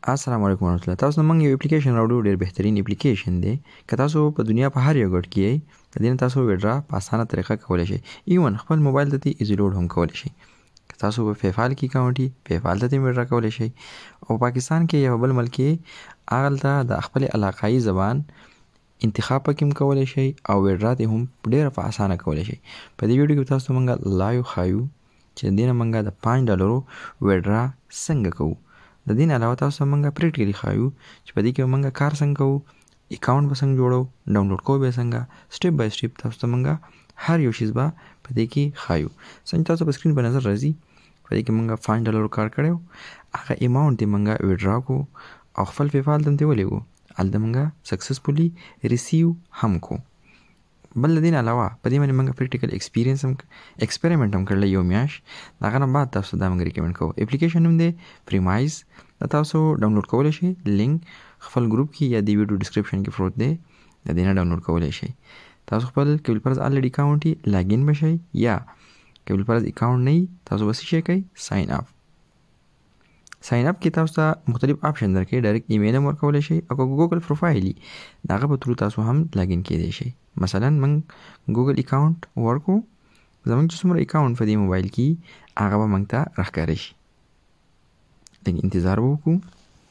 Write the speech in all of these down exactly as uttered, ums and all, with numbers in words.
السلام علیکم ورحمۃ الله. تاسو موږ یو اپلیکیشن راوړو، ډیر بهترین اپلیکیشن دی. که تاسو په دنیا په هر یو ګډ کې یې د دې تاسو ویډرا په اسانه طریقه کولی شئ. ایون خپل موبایل ته ایزی لوډ هم کولی شئ. که تاسو په پیپال کې اکاونټ یې پیپال ته ویډرا کولی شئ. او پاکستان کې یا بل ملک کې هغلته د خپل علاقايي زبان انتخاب پکې هم کولی شئ او ویډرا ته هم ډیر په اسانه کولی شئ. په دې ویډیو کې تاسو موږ لایو خایو چې دینه موږ د پنځه ډالرو ویډرا څنګه کوو. د دین علاوه تاسو موږ پریکټیکلی خایو چې په دې کې موږ کار څنګه کوو، اکاونټ به څنګه جوړو، ډاونلوډ کوو به څنګه، سټپ بای سټپ تاسو موږ هر یو شی به په دې کې خایو. څنګه تاسو په سکرین په نظر راځي، په دې کې موږ پنځه ډالر کار کړو، هغه اماونت یې موږ ویډرا کو او خپل پیپال ته ولېږو، هلته موږ سکسسفولي ریسیو هم کو. بل د دین علاوه په دې باندې موږ پریکټیکل ایکسپیرینس هم ایکسپریمنټ هم کړل یو میاشت. د هغه نه بعد تاسو دا موږ ریکمنډ کوو. اپلیکیشن نوم دی پریمایز. دا تاسو ډاونلوډ کولی شئ، لینک خپل ګروپ کې یا د ویډیو ډسکرپشن کې پروت دی، د دې نه ډاونلوډ کولی شئ. تاسو خپل کیبل پرز الریډي اکاونټ یې لاګین بشئ، یا کیبل پرز اکاونټ نه وي تاسو به څه شی کوئ، ساین اپ. ساین اپ کې تاسو ته مختلف آپشن درکوي، ډایرکټ ایمیل هم ورکولی شئ او که ګوګل پروفایل وي د هغه په تھرو تاسو هم لاګین کیدی شئ. مثلا موږ ګوګل اکاونټ ورکو، زموږ چې څومره اکاونټ په دې موبایل کې هغه به موږ ته راښکاره شي. لږ انتظار به وکړو.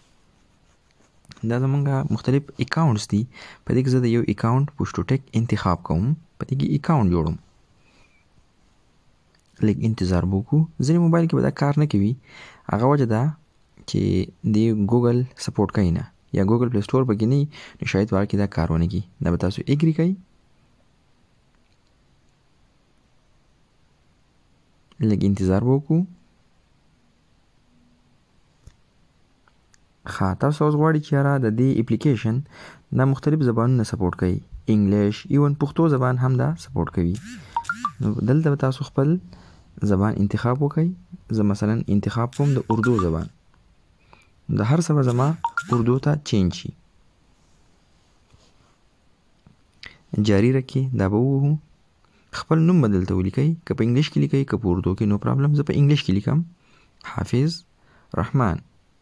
دا زموږ مختلف اکاونټس دي. په دې کې زه د یو اکاونټ پوسټو ټیک انتخاب کوم، په دې کې اکاونټ جوړوم. لږ انتظار به وکړو. ځینې موبایل کې به دا کار نه کوي. هغه وجه ده چې د ګوګل سپورټ کوي نه، یا ګوګل پلی سټور پکې نه وي، نو شاید په هغه کې دا کار ونه کړي. دا به تاسو اګري کوئ. لږ انتظار به وکړو. ښه، تاسو اوس غواړئ چې یاره د دې اپلیکیشن دا مختلف زبانونه سپورټ کوي، انګلیش، ایون پښتو زبان هم دا سپورټ کوي. نو دلته به تاسو خپل زبان انتخاب وکړئ. زه مثلا انتخاب کوم د اردو زبان. د هر څه به زما اردو ته چینج شي. جاری رکھئے، دا به ووهو. خپل نوم به دلته ولیکئ، که په انګلیش کې لیکئ که په اردو کې، نو پرابلم. زه په انګلیش کې لیکم، حافظ رحمان.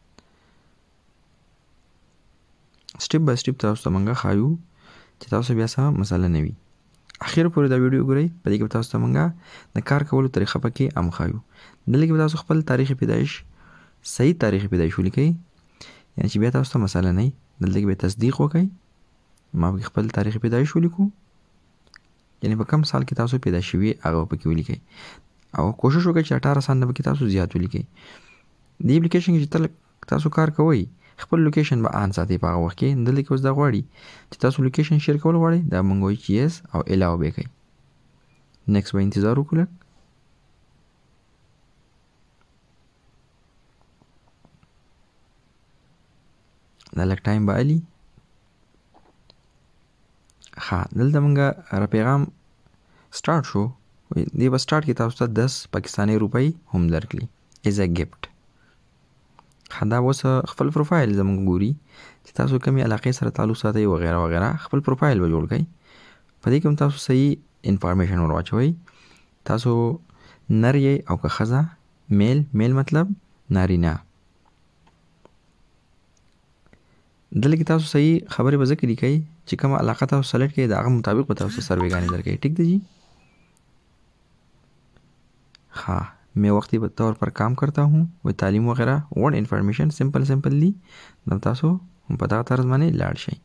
سټپ بای سټپ تاسو ته موږ ښایو چې تاسو بیا څه مسله نه وي. اخر پورې دا ویډیو وګورئ. په دې کې به تاسو ته موږ د کار کولو طریقه پکې هم ښایو. دلته کې به تاسو خپل تاریخ پیدایش، صحیح تاریخ پیدایش ولیکئ، یعنې چې بیا تاسو ته مسله نه وي. دلته کې به تصدیق وکړئ. ما پکې خپل تاریخ پیدایش ولیکو، یعنې په کم سال کې تاسو پیدا شوي هغه پکې ولیکئ، او کوشش وکړئ چې اټاره سال نه پکې تاسو زیات ولیکئ. دې اپلیکیشن کې چې تل تاسو کار کوئ، خپل لوکیشن به آن ساتئ په هغه وخت کې. دلته کې اوس دا غواړي چې تاسو لوکیشن شیر کول غواړئ، دا موږ وایو چې یس او الاو به کوئ. نیکسټ به انتظار وکړو لږ. دا لږ ټایم به علي. ښه، دلته موږ را پیغام سټارټ شو. دې به سټارټ کې تاسو ته دس پاکستاني روپۍ هم درکړي ایز ا ګفټ. ښه، دا اوس خپل پروفایل زموږ ګوري چې تاسو کومې علاقې سره تعلق ساتئ وغیره وغیره. خپل پروفایل به جوړ کړئ. په دې کې هم تاسو صحیح انفارمیشن ور واچوئ. تاسو نر یې او که ښځه، میل میل مطلب نارینه. دلته کې تاسو صحیح خبرې به ځکه لیکئ چې کومه علاقه تاسو سلیکټ کړئ د هغه مطابق به تاسو سرویګانې درکوي. ٹھیک دی جی. हाँ, मैं वक्ती तौर पर काम करता हूँ, वो तालीम वगैरह वर्ड इन्फॉर्मेशन सिंपल सिंपलली न तासो हम पता तर्ज माने लाड़ शई.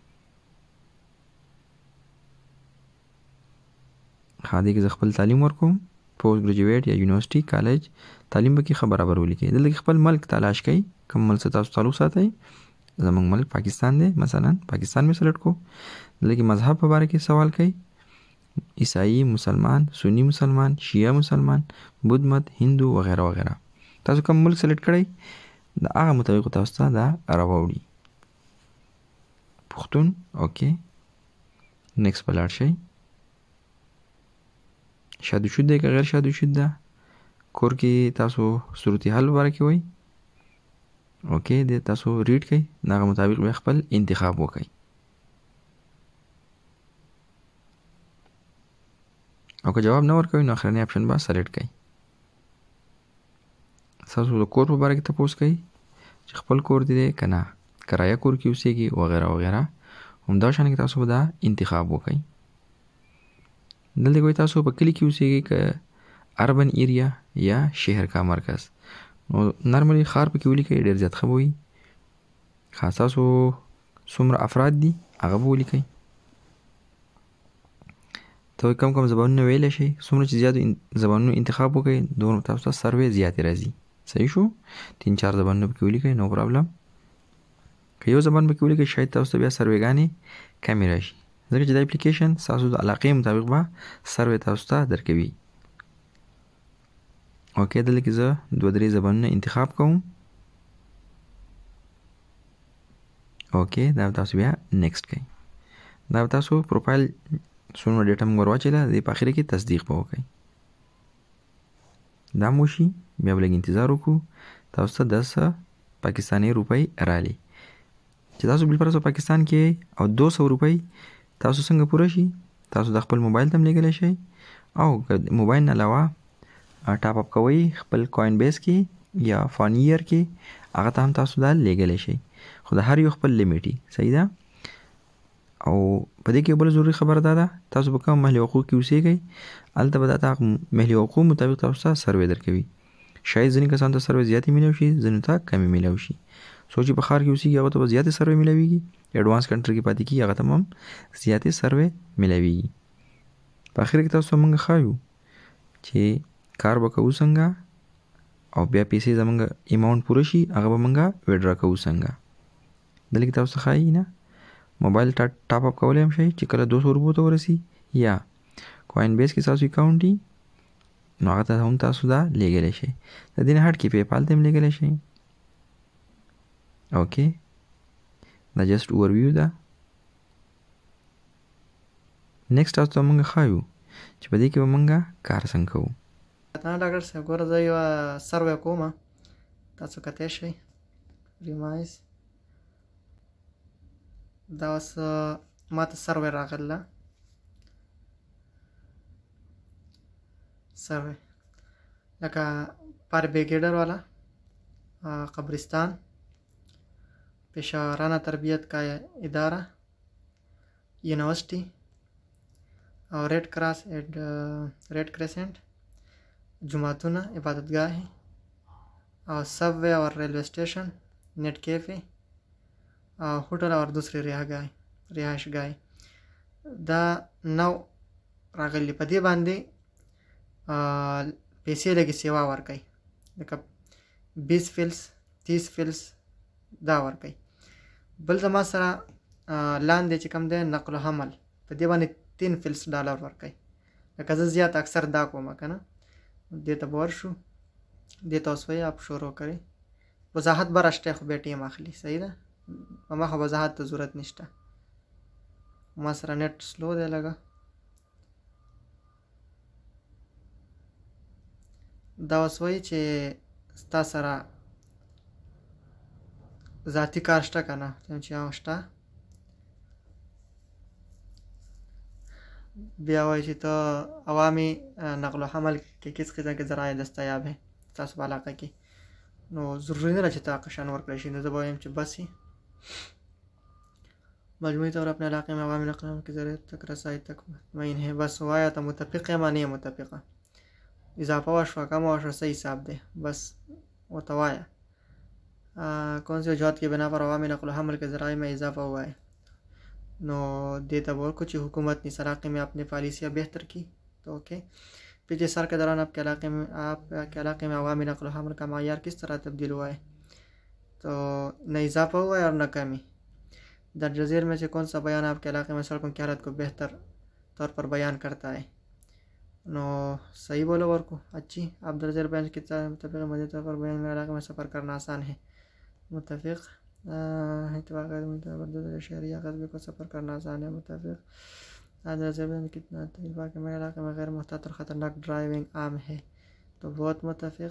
हाँ, देखिए ज खपल तालीम वर्को पोस्ट ग्रेजुएट या यूनिवर्सिटी कॉलेज तालीम बकी खबर बराबर लिखे. दल खपल मल्क तलाश कई कम मल्क से तासो ताल्लुक साथ है. जमंग मल्क पाकिस्तान दे, मसलन पाकिस्तान में सेलेक्ट को. दल की मजहब के बारे के सवाल कई, ईसाई, मुसलमान, सुन्नी मुसलमान, शिया मुसलमान, बुद्ध मत, हिंदू वगैरह वगैरह. تاسو کوم ملک سلیکټ کړئ د هغه مطابق تاسو ته دا راوړي. پښتون اوکې. نیکسټ په لاړ شئ. شادي شوده که غیر شادي شوده، کور کې تاسو صورتحال واره کې وای اوکې. د تاسو ریډ کړئ، د هغه مطابق به خپل انتخاب وکړئ. او که جواب نه ورکوي نو اخرنی اپشن به سلیکټ کړئ. تاسو د کور په باره کې تپوس کوي، چې خپل کور دی که نه کرایه کور کې اوسېږي وغیره وغیره همدا شان کې تاسو به دا انتخاب وکړئ. دلته کوئی تاسو په کلی کې اوسېږئ که اربن ایریا یا شهر کا مرکز، نو نرملی ښار پکې ولیکئ ډېر زیات ښه به وي. خاص تاسو څومره افراد دي هغه به ولیکئ. ته کم کم زبانونه ویلی شئ، څومره چې زیاتو زبانونو انتخاب وکړئ دومره تاسو ته سروې زیاتې راځي. صحیح شو؟ تین چار زبانونه پکې ولیکئ، نو پرابلم. که یو زبان پکې ولیکئ شاید تاسو ته بیا سروېګانې کمې راشي، ځکه چې دا اپلیکیشن ستاسو د علاقې مطابق به سروې تاسو ته درکوي. اوکې دلته کې زه دوه درې زبانونه انتخاب کوم. اوکې دا به تاسو بیا نیکسټ کوئ. دا به تاسو پروفایل څومره ډیټا موږ ور واچوله د دې په اخره کې تصدیق به وکړئ. دا مو وشي بیا به لږ انتظار وکړو تاسو ته دس پاکستاني روپۍ رالي. چې تاسو بالفرض په پاکستان کې او دو سو روپۍ تاسو څنګه پوره شي تاسو د خپل موبایل ته هم لیږلی شئ، او که موبایل نه علاوه ټاپ اپ کوئ خپل کوین بیس کې یا فانیر کې هغه ته هم تاسو دا لیږلی شئ، خو د هر یو خپل لیمیټ وي. صحیح ده؟ او په دې کې بله ضروري خبره دا ده تاسو په کوم محلي حقوق کې اوسېږئ هلته به دا د محلي حقوقو مطابق تاسو ته سروې درکوي. شاید ځینې کسانو ته سروې زیاتې میلاو شي، ځینو ته کمې میلاو شي. څوک چې په ښار کې اوسېږي هغو ته به زیاتې سروې میلاویږي، ایډوانس کنټري کې پاتې کېږي هغه ته هم زیاتې سروې میلاویږي. په اخر کې تاسو ته موږ ښایو چې کار به کوو څنګه او بیا پیسې زموږ اماونټ پوره شي هغه به موږ ویډرا کوو څنګه. دلته کې تاسو ته ښایي نه موبایل ټاپ اپ کولی هم شئ چې کله دو سو روپو ته ورسي، یا کوین بیس کې ستاسو اکاونټ وي نو هغه ته هم تاسو دا لیږلی شئ. د دې نه هټ کې پیپال ته هم لیږلی شئ. اوکې دا جسټ اوورویو ده. نیکسټ تاسو ته موږ ښایو چې په دې کې به موږ کار څنګه کوو. ډاکټر صاحب ګوره زه یوه سروې کومه، تاسو کتی شئ ریمایز. دا اوس ما ته سروې راغله، سروې لکه پر بریگیډر والا، قبرستان، पेशेवराना तरबियत का इदारा, यूनिवर्सिटी और red cross and red crescent, जुमातुना इबादतगाह है, और सबवे और रेलवे स्टेशन, नेट कैफ़े और होटल और दूसरे रिहागाह रिहाइश गाह दा नौ रागली पदी बांधे पैसे लगी सेवा वर्कई लका बीस फिल्स तीस फिल्स دا ورکوي. بل زما سره لاندې چې کوم دی نقل و حمل په دې باندې تین فلس ډالر ورکوي. لکه زه زیات اکثر دا کوم که نه، دې ته به ورشو، دې ته اوس وایي آپ شروع کړئ. وضاحت به راشته خو بیا ټیم اخلي. صحیح ده؟ په مخه وضاحت ته ضرورت نشته. ما سره نیټ سلو دی لږه. دا اوس وایي چې ستا سره ذاتی کار شته که نه، چې هغه شته. بیا وایي چې ته عوامی نقل و حمل کې کس قسم کے ذرائع دستیاب ہے تاسو په علاقه کې، نو ضروري نه ده چې ته هغه شان ورکړی شي. نو زه به وایم چې بس یې مجموعی طور اپنے علاقے میں عوامی نقل و حمل کے ذریعے تک رسائی تک مطمئن ہے. بس وایا ته متفق یم نه یم متفقه، اضافه وشوه کمه وشوه څه حساب دی، بس ورته وایه कौन सी वजूहत की बिना पर अवामी नकल हमल के ज़राए में इजाफ़ा हुआ है. नो देता बोल कुछ हुकूमत ने इस इलाके में अपनी पॉलिसियाँ बेहतर की. तो ओके पिछले साल के दौरान आपके इलाके में आपके इलाके में अवामी नकल हमल का मायार किस तरह तब्दील हुआ है. तो न इजाफ़ा हुआ है और न कमी. दर्ज झेल में से कौन सा बयान आपके इलाके में सड़कों की हालत को बेहतर तौर पर बयान करता है. नो सही बोलो और को अच्छी आप दर्ज झेल बयान की मुताबिक मज़ीद तौर पर बयान में इलाके में सफ़र करना आसान है. मुतफ़िक़ शहरिया कस्बे को सफ़र करना आसान है. मुतफ़िक़ आदमी कितना तजुर्बा के मेरे इलाके में गैर मुहतात और ख़तरनाक ड्राइविंग आम है. तो बहुत मुतफ़िक़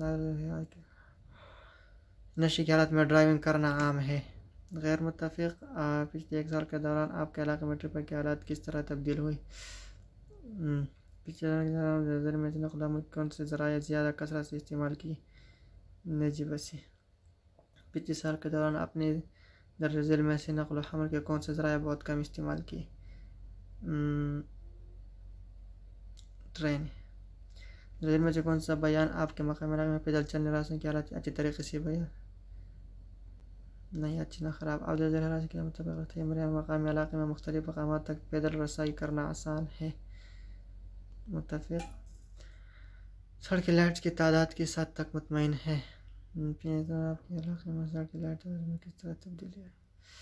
नशे की हालत में ड्राइविंग करना आम है. गैर मुतफ़िक़ पिछले एक साल के दौरान आपके इलाके में ट्रिप की हालत किस तरह तब्दील हुई. पिछले दौरान में नक़ल कौन से ज़राए ज़्यादा कसरत से इस्तेमाल की. नजी बसी पच्चीस साल के दौरान अपने दर्ज झेल में से नकल व हमल के कौन से ज़राए बहुत कम इस्तेमाल किए? ट्रेन। जेल में से कौन सा बयान आपके मकाम इलाके में पैदल चलने रास्ते की हालत अच्छी तरीके से बयान नहीं, अच्छी ना ख़राब। अब रास्ते के मुताबिक थे मेरे मकामी इलाके में मुख्तलिफ मकाम तक पैदल रसाई करना आसान है। मुतफिक। सड़क लाइट्स की तादाद किस हद तक मुतमईन है? आपके इलाके में सड़क लाइट में किस तरह तब्दीली है?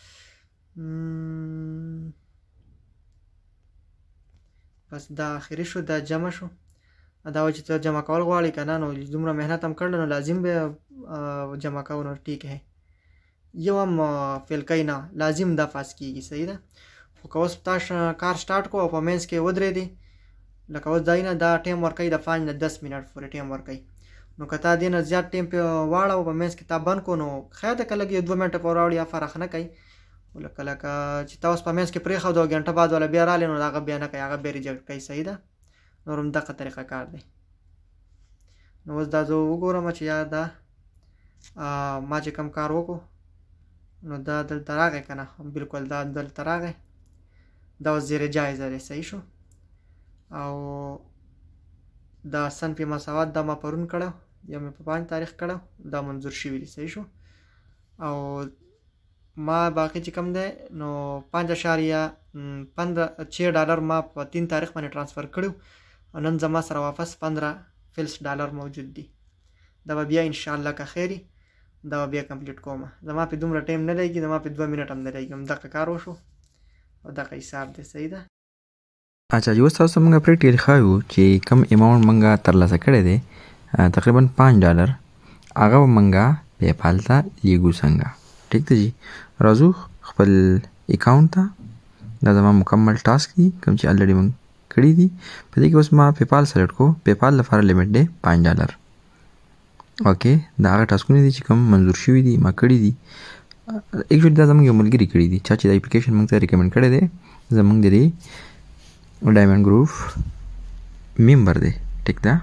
बस دا आखिरी شو دا جمع شو دا و چې ته جمع کول غواړې که نه، نو دومره محنت هم کړل نو لازم به جمع کوو، نو ټیک ہے. یو هم فیل کوي نه، لازم دا پاس کېږي. صحیح ده. خو که اوس تا کار سټارټ کو او په منځ کې ودرېدې، لکه اوس ځای نه دا ټایم ورکوي د پنځ نه دس منټ پورې ټایم ورکوي، نو که تا دې نه زیات ټایم پې واړو په منځ کې تا بند کو، نو خیر ده که لږ یو دوه منټه پورې راوړي یا فرق نه کوي. لکه لکه چې تا اوس په منځ کې پرېښود او ګنټه بعد والا بیا راغلی، نو هغه بیا نه کوي، هغه بیا ریجکټ کوي. صحیح ده. نور هم دغه طریقه کار دی. نو اوس دا زه وګورم چې یا دا ما چې کوم کار وکړو نو دا دلته راغی که نه، بلکل دا دلته راغی، دا اوس زیر جایزه دی. صحیح شو. او دا صنف مساوات دا ما پرون کړو، یا مې په پنځ تاریخ کړو، دا منظور شوي دي. صحیح شو. او ما باقي چې کوم دی نو پنځ اشاریه پندره چھ ډالر ما په تین تاریخ باندې ټرانسفر کړو، او نن زما سره واپس پندره فلس ډالر موجود دي. دا به بیا انشاءالله که خیري دا به بیا کمپلیټ کوم. زما پې دومره ټایم نه لګي، زما پې دوه منټ هم نه لګي، همدغه کار وشو او دغه حساب دی. صحیح ده. اچھا چې اوس تاسو موږ پریکټیکل ښایو چې کم اماونټ موږ ترلاسه کړی دی تقریبا پنځ ډالر، هغه به موږ پې پال ته لیږو څنګه. ٹھیک ده جی. راځو خپل اکاونټ ته. دا زما مکمل ټاسک دي کوم چې الریډي موږ کړي دي. په دې کې اوس ما پیپال سلیکټ کو. پیپال لپاره لیمټ دی پنځ ډالر. اوکې دا هغه ټاسکونه دي چې کوم منظور شوي دي ما کړي دي. ایکچولی دا زموږ یو ملګري کړي دي، چا چې دا اپلیکیشن موږ ته ریکمنډ کړی دی، زموږ د دې ډایمنډ ګروپ ممبر دی. ټیک ده.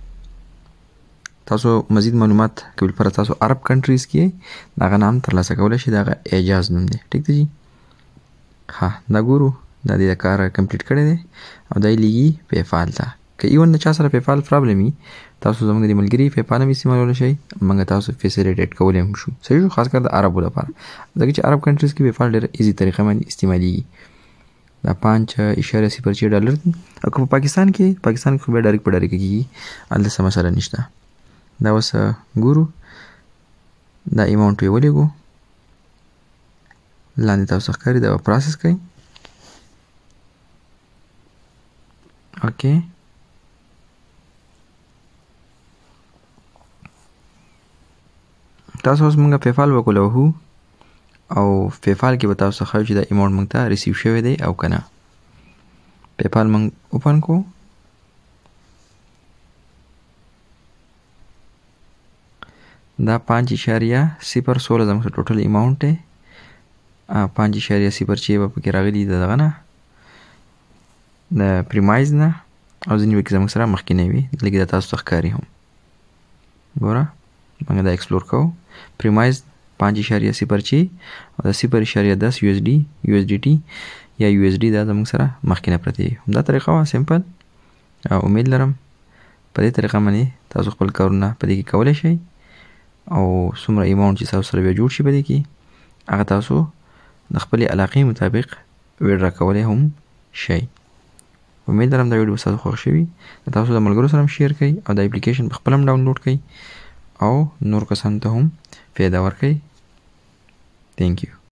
تاسو مزید معلومات که بالفرض تاسو عرب کنټریز کې د هغه نام ترلاسه کولی شئ. د هغه اعجاز نوم دی. ټیک ده جی. ها دا ګورو دا دې د کار کمپلیټ کړی دی او دا یې لیږي پیپال ته. که ایون د چا سره پیپال پرابلم وي، تاسو زموږ د ملګري پیپال هم استعمالولی شئ، موږ تاسو فیسیلیټیټ کولی هم شو. صحیح شو. خاص کر د عربو لپاره، ځکه چې عرب کنټریز کې پیپال ډېر ایزي طریقه باندې استعمالیږي. دا پنځ اشاریه صفر چھ ډالر دي. او که په پاکستان کې پاکستان کې خو بیا ډایرکټ په ډایرکټ کېږي، هلته څه مسله نشته. دا اوس ګورو دا اماونټ یې ولېږو، لاندې تاسو ښکاري دا به پروسس کوي. اوکې تاسو اوس موږ پیپال وکولو او پیپال کې به تاسو ښایي چې دا اماونټ موږ ته ریسیو شوی دی او که نه. پیپال موږ اوپن کو. دا پنځ اشاریه صفر سوله زموږ ټوټل اماونټ دی. پنځ اشاریه صفر چې به پکې راغلي د دغه نه د پریمایز نه، او ځینې پکې زموږ سره مخکینی وي، لږ دا تاسو ته ښکاري هم. ګوره موږ دا ایکسپلور کوو. پریمایز پنځ اشاریه صفر چې او د صفر اشاریه دس یو ایس ډي یو ایس ډي ټي یا یو ایس ډي دا زموږ سره مخکینه پرتې وي. همدا طریقه وه سمپل. امید لرم په دې طریقه باندې تاسو خپل کارونه په دې کې کولی شئ، او څومره اماونټ چې تاسو سره بیا جوړ شي په دې کې هغه تاسو د خپلې علاقې مطابق ویډرا کولی هم شئ. امید لرم دا ویډیو ستاسو خوښ شوي. تاسو د ملګرو سره هم شیر کړئ او دا اپلیکیشن په خپل هم ډاونلوډ کړئ او نور کسانو ته هم فایده ورکړئ. تھینک یو.